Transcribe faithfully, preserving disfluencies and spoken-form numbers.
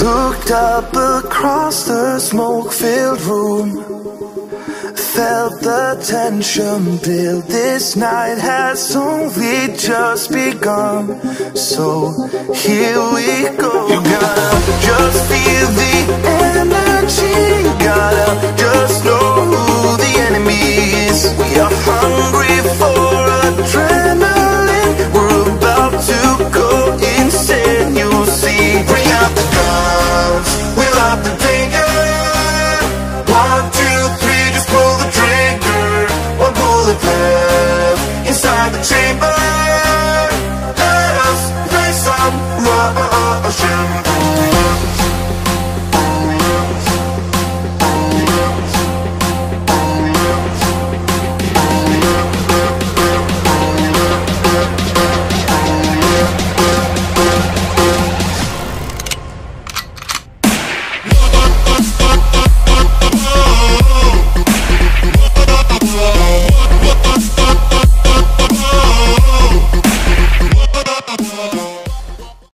Looked up across the smoke-filled room, felt the tension build. This night has only just begun, so here we go. You gotta just feel the energy, gotta just know who the enemy is. We are hungry for